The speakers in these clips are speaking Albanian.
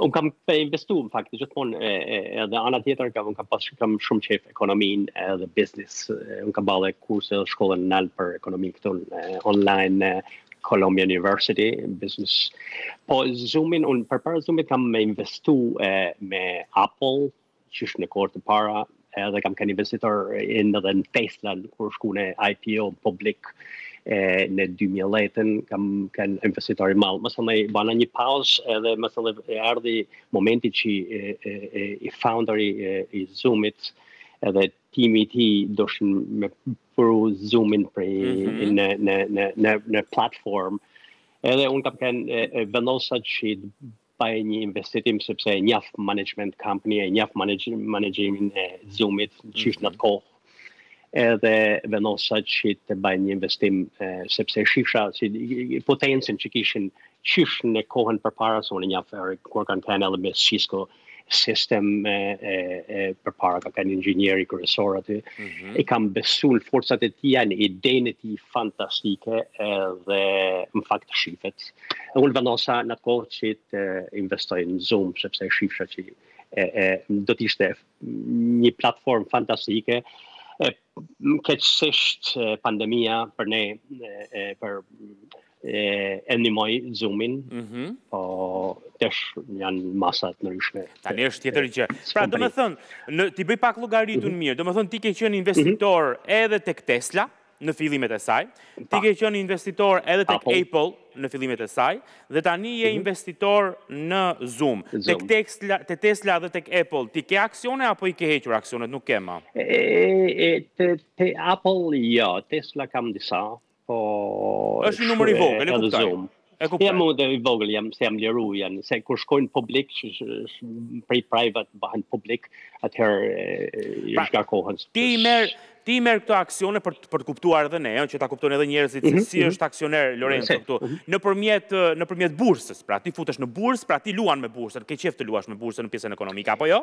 Unë kam investu, në fakt, gjithmonë edhe ana tjetër, unë kam shumë qef ekonomin edhe business. Unë kam bale kurse dhe shkollën në alë për ekonomi këtu online Columbia University, business. Po Zoomin, unë përpara Zoomit kam investu me Apple, që është në kohë të para, edhe kam kanë investitor edhe në Tesla, kur shku në IPO publik, në 2010 kam kanë investitor i malë. Mësëllë bana një pauzë edhe mësëllë ardhi momenti që i founderi i Zoomit edhe timi ti doshin me puru Zoomin prej në platform. Edhe unë kam kanë vendosat që baj një investitim sepse njaf management company, njaf managimin e Zoomit që ishtë në të kohë. Edhe vendosat që të baj një investim sepse shifra si potencën që kishin qysh në kohën për para së unë njaf kur kanë kanë edhe me Cisco system për para ka kanë inxhinieri kryesor aty. I kam besu në forcat e tia, në idejnë e ti fantastike edhe më fakt shifet. Unë vendosa në të kohë që të investoj në Zoom, sepse shifra që do t'ishte një platform fantastike. Keqësisht pandemia për ne për ndihmoi Zoomin, po tash janë masat ndryshme. Tani është tjetër gjë. Pra, domethënë, ti bëj pak llogaritun mirë. Domethënë ti ke qenë investitor edhe tek Tesla në fillimet e saj, ti ke qenë investitor edhe tek Apple në fillimet e saj, dhe tani je investitor në Zoom. Tek Tesla dhe tek Apple, ti ke aksione apo i ke hequr aksionet? Nuk ke ma? Te Apple, jo, Tesla kam disa, po... është një numër i vogël, e kuptoj. Jam edhe i vogël, se jam liru, se kur shkojnë publik, prej private bëhen publik, atëherë është nga kohën. Ti merr këto aksione për të kuptuar edhe ne, që ta kuptojnë edhe njerëzit se si është aksioner Lorenzo këtu, nëpërmjet bursës. Pra ti futesh në bursë, pra ti luan me bursën, ke qef të luash me bursën në pjesën ekonomike, apo jo?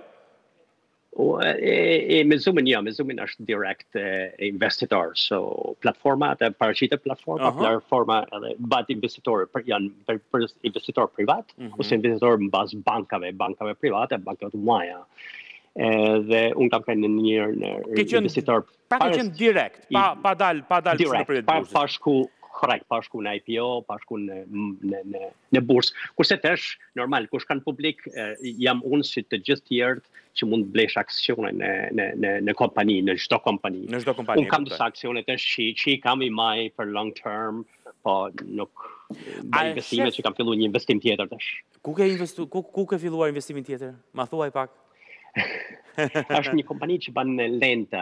Me Zoomin, jo, me Zoomin është direct investitor, so platforma, atë paraqitet platforma edhe bat investitor janë për investitor privat, ose investitor në bazë bankave private, bankave të mëdha. Dhe unë kam kanë një investitor... Pa ke qenë direkt, pa dalë në përjet bursës. Pa shku në IPO, pa shku në bursë. Kurse tash, normal, kur shkan publik, jam unë si të gjithë tjerët që mund të blesh aksione në kompani, në çdo kompani. Unë kam disa aksione tash që i kam i maj për long term, po nuk bëj investime që kam filluar një investim tjetër tash. Ku ke filluar investimin tjetër? Ma thuaj pak. Është një kompani që ban lenta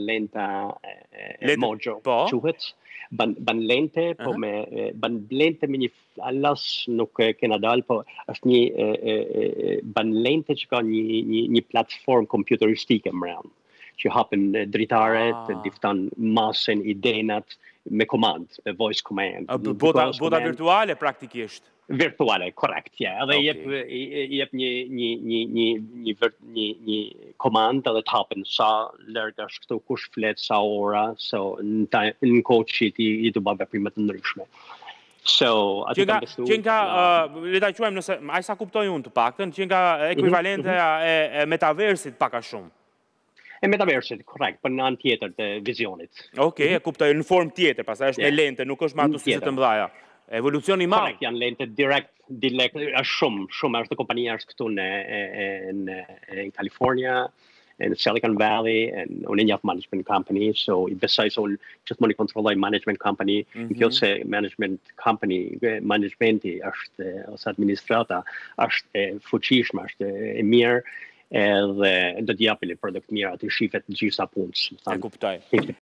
Mojo, quhet. Ban lente, po ban lente me një alas nuk kena dal, po është një ban lente që ka një platform kompjuteristike mbrapa, që hapen dritaret, difton masën, idenat me komand, me voice command. Bota virtuale praktikisht. Virtuale, korrekt, ja. Edhe jep një komand edhe të hapen sa lërg është këtu, kush flet, sa ora, so në kohë që i të bëbë veprime të ndryshme. Që nga, le ta quajmë nëse, aj sa kuptoj unë të paktën, që nga ekuivalente e metaversit paka shumë. E metaversit, korrekt, për në anë tjetër të vizionit. Okej, e kuptoj, në form tjetër, pastaj është me lente, nuk është me ato syze të mëdhaja. Evolucioni i madh. Korrekt, janë lente direct, është shumë, është kompania është këtu në California, në Silicon Valley, unë njaf management company, so i besoj se unë gjithmonë i kontrolloj management company, në kjo se management company, managementi është, ose administrata, është fuqishme, është e mirë, edhe do t'japin produkt mirë aty shifet gjithsa punës. E kuptoj.